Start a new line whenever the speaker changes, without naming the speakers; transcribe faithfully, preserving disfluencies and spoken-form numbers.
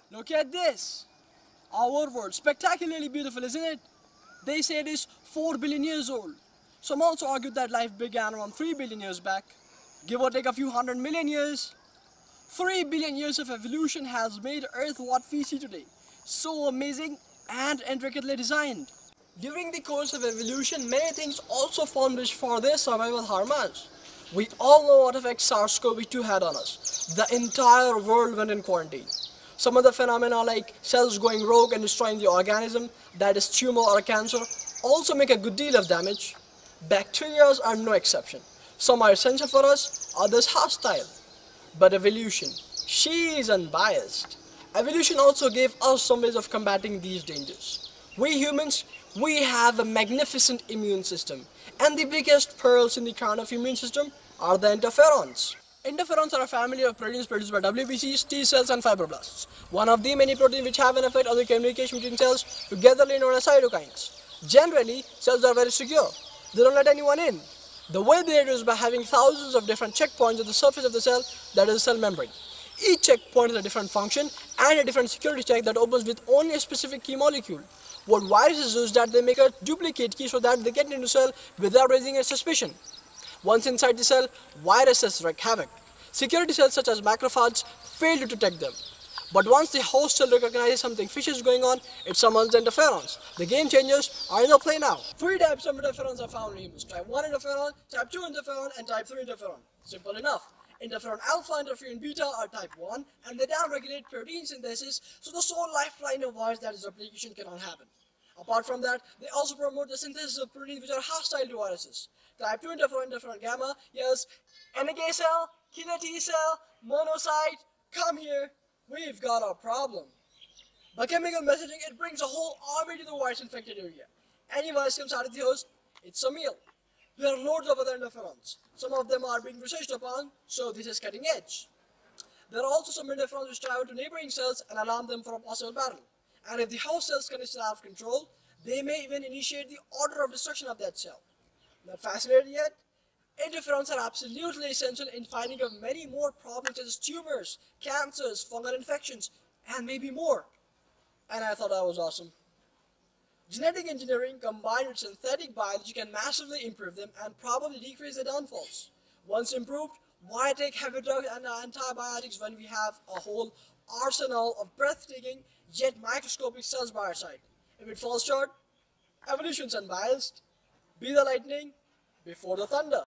Look at this. Our world, spectacularly beautiful, isn't it? They say it is four billion years old. Some also argue that life began around three billion years back, give or take a few hundred million years. three billion years of evolution has made Earth what we see today. So amazing and intricately designed. During the course of evolution, many things also formed which for their survival harm us. We all know what effect SARS CoV two had on us. The entire world went in quarantine. Some of the phenomena like cells going rogue and destroying the organism, that is tumor or cancer, also make a good deal of damage. Bacteria are no exception. Some are essential for us, others hostile. But evolution, she is unbiased. Evolution also gave us some ways of combating these dangers. We humans, we have a magnificent immune system, and the biggest pearls in the crown of immune system are the interferons. Interferons are a family of proteins produced by W B Cs, T cells and fibroblasts. One of the many proteins which have an effect on the communication between cells, togetherly known as cytokines. Generally, cells are very secure. They don't let anyone in. The way they do is by having thousands of different checkpoints at the surface of the cell, that is the cell membrane. Each checkpoint has a different function and a different security check that opens with only a specific key molecule. What viruses do is that they make a duplicate key so that they get into the cell without raising a suspicion. Once inside the cell, viruses wreak havoc. Security cells such as macrophages fail to detect them. But once the host cell recognizes something fishy is going on, it summons the interferons. The game changers are in the play now. Three types of interferons are found in humans. Type one interferon, type two interferon, and type three interferon. Simple enough. Interferon alpha and interferon beta are type one, and they downregulate protein synthesis, so the sole lifeline of virus, that is replication, cannot happen. Apart from that, they also promote the synthesis of proteins which are hostile to viruses. Type two interferon, interferon gamma, yes, N K cell, killer T cell, monocyte, come here. We've got a problem. By chemical messaging, it brings a whole army to the virus-infected area. Any virus comes out of the host, it's a meal. There are loads of other interferons. Some of them are being researched upon, so this is cutting edge. There are also some interferons which travel to neighboring cells and alarm them for a possible battle. And if the host cells can stay out of control, they may even initiate the order of destruction of that cell. Not fascinated yet? Interferons are absolutely essential in fighting off many more problems such as tumors, cancers, fungal infections, and maybe more. And I thought that was awesome. Genetic engineering combined with synthetic biology can massively improve them and probably decrease their downfalls. Once improved, why take heavy drugs and antibiotics when we have a whole arsenal of breathtaking yet microscopic cells by our side? If it falls short, evolution's unbiased. Be the lightning before the thunder.